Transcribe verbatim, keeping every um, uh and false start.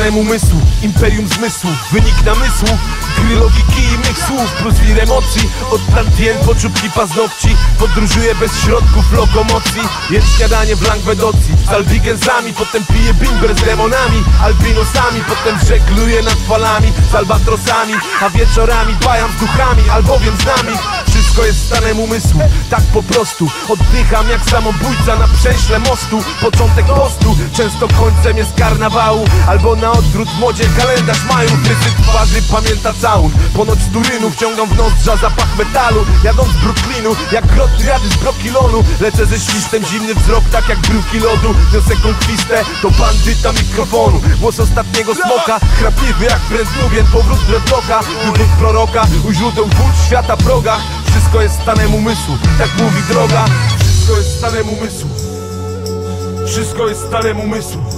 stanem umysłu, imperium zmysłu, wynik namysłu, gry logiki i mych słów, plus wir emocji. Od plantien po czubki paznokci, podróżuję bez środków lokomocji. Jem śniadanie w Langwedocji z albigensami, potem piję bimber z demonami, albinosami, potem żegluję nad falami z albatrosami, a wieczorami bajam z duchami, albowiem z nami. Wszystko jest stanem umysłu, tak po prostu. Oddycham jak samobójca na przęśle mostu. Początek postu, często końcem jest karnawału, albo na odwrót w modzie kalendarz maju. Rysy twarzy pamięta całun, ponoć z Turynu wciągam w nozdrza zapach metalu. Jadąc z Brooklynu, jak grot triady z brokilonu, lecę ze świstem, zimny wzrok tak jak bryłki lodu. Niosę konkwistę, to bandyta mikrofonu, głos ostatniego smoka, chrapliwy jak pręd Nubien, powrót dreadlocka, wywód proroka, u źródeł wód świata progach. Wszystko jest stanem umysłu, tak mówi droga. Wszystko jest stanem umysłu. Wszystko jest stanem umysłu.